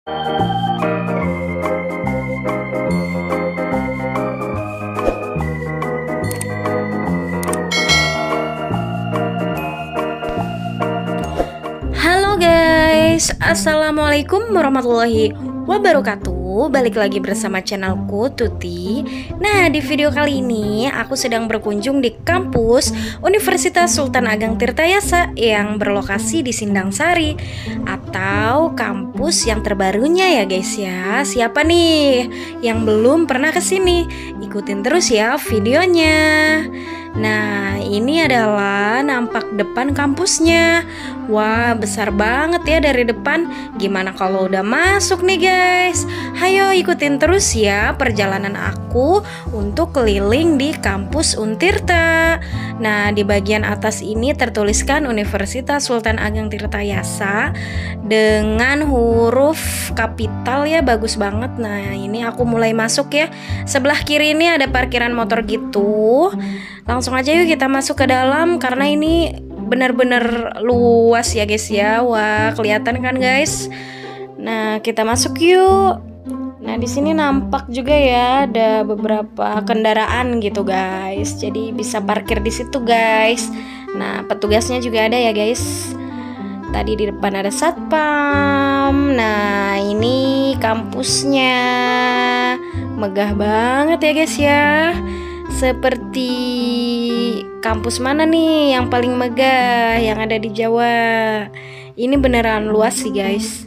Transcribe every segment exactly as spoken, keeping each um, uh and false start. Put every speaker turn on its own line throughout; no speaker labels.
Halo guys, assalamualaikum warahmatullahi wabarakatuh. Balik lagi bersama channelku Tuti. Nah, di video kali ini aku sedang berkunjung di kampus Universitas Sultan Ageng Tirtayasa yang berlokasi di Sindang Sari, atau kampus yang terbarunya ya guys ya. Siapa nih yang belum pernah kesini? Ikutin terus ya videonya. Nah, ini adalah nampak depan kampusnya. Wah, besar banget ya dari depan. Gimana kalau udah masuk nih guys? Hayo ikutin terus ya perjalanan aku untuk keliling di kampus Untirta. Nah, di bagian atas ini tertuliskan Universitas Sultan Ageng Tirtayasa dengan huruf kapital ya, bagus banget. Nah, ini aku mulai masuk ya. Sebelah kiri ini ada parkiran motor gitu. Langsung aja yuk kita masuk ke dalam karena ini benar-benar luas ya guys ya. Wah, kelihatan kan guys? Nah, kita masuk yuk. Nah, di sini nampak juga ya ada beberapa kendaraan gitu guys. Jadi bisa parkir di situ guys. Nah, petugasnya juga ada ya guys. Tadi di depan ada satpam. Nah, ini kampusnya. Megah banget ya guys ya. Seperti kampus mana nih yang paling megah yang ada di Jawa? Ini beneran luas sih guys.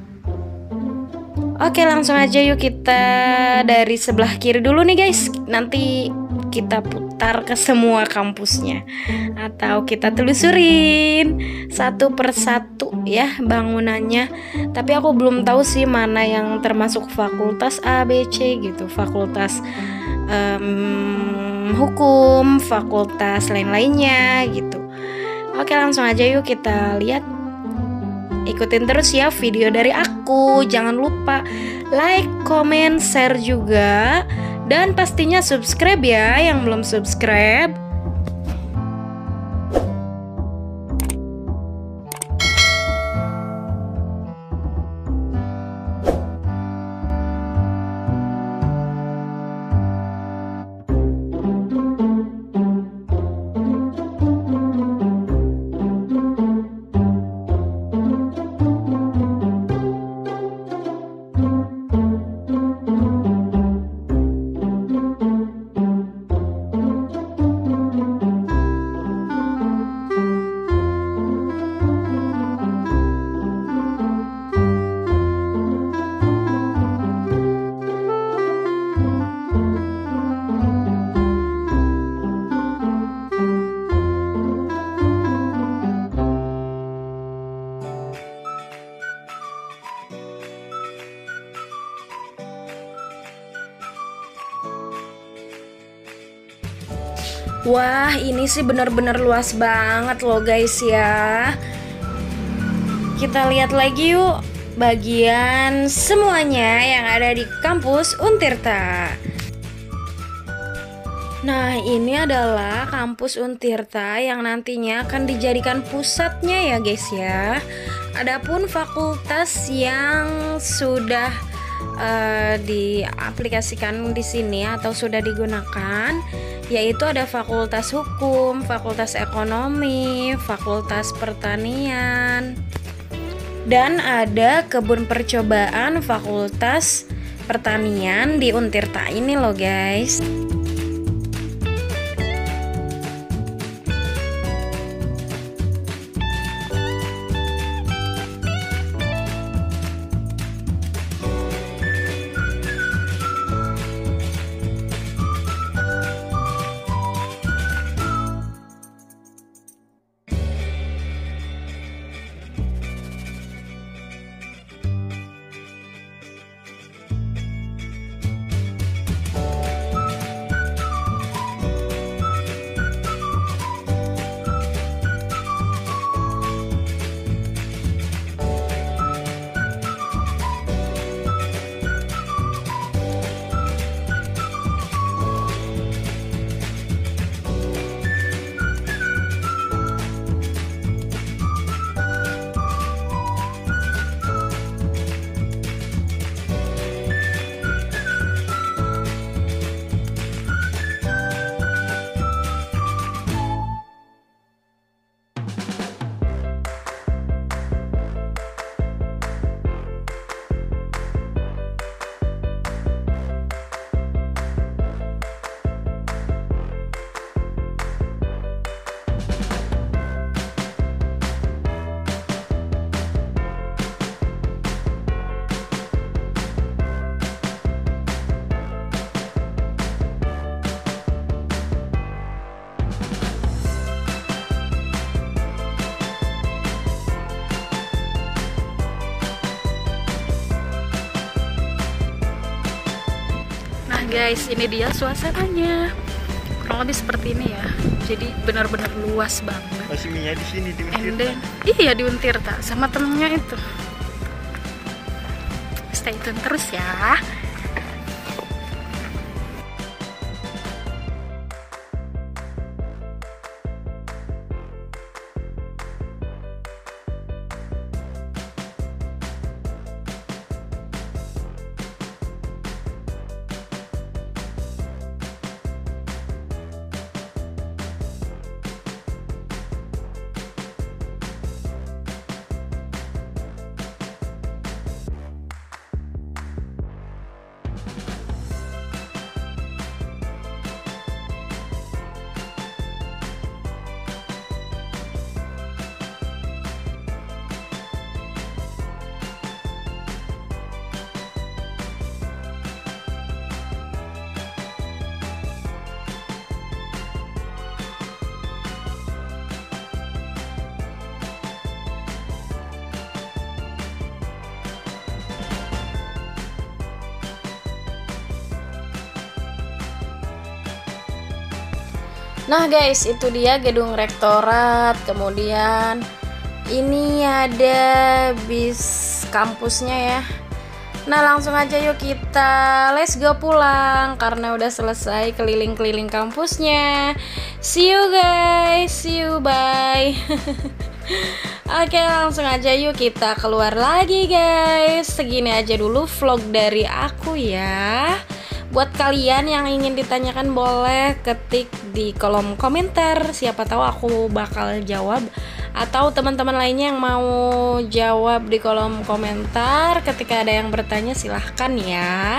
Oke, langsung aja yuk kita dari sebelah kiri dulu nih guys. Nanti kita putar ke semua kampusnya, atau kita telusurin satu persatu ya bangunannya. Tapi aku belum tahu sih mana yang termasuk fakultas A, B, C gitu. Fakultas um, hukum, fakultas lain-lainnya gitu. Oke, langsung aja yuk kita lihat. Ikutin terus ya video dari aku. Jangan lupa like, comment, share juga. Dan pastinya subscribe ya yang belum subscribe. Wah, ini sih bener-bener luas banget loh guys ya. Kita lihat lagi yuk bagian semuanya yang ada di kampus Untirta. Nah, ini adalah kampus Untirta yang nantinya akan dijadikan pusatnya ya guys ya. Adapun fakultas yang sudah uh, diaplikasikan di sini atau sudah digunakan, yaitu ada Fakultas Hukum, Fakultas Ekonomi, Fakultas Pertanian, dan ada kebun percobaan Fakultas Pertanian di Untirta ini loh guys.
Guys, ini dia suasananya. Kurang lebih seperti ini ya. Jadi benar-benar luas banget.
Masih Mia di sini di
And then, iya di Untirta sama temennya itu. Stay tune terus ya.
Nah guys, itu dia gedung rektorat. Kemudian ini ada bis kampusnya ya. Nah langsung aja yuk kita let's go pulang, karena udah selesai keliling-keliling kampusnya. See you guys, see you, bye. Oke, langsung aja yuk kita keluar lagi guys. Segini aja dulu vlog dari aku ya. Buat kalian yang ingin ditanyakan boleh ketik di kolom komentar. Siapa tahu aku bakal jawab, atau teman-teman lainnya yang mau jawab di kolom komentar. Ketika ada yang bertanya silahkan ya.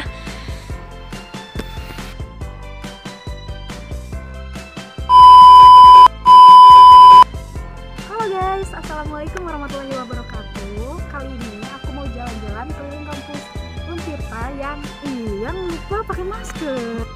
Halo guys, assalamualaikum warahmatullahi wabarakatuh. Kali ini aku mau jalan-jalan keliling kampus Untirta yang yang lupa pakai masker.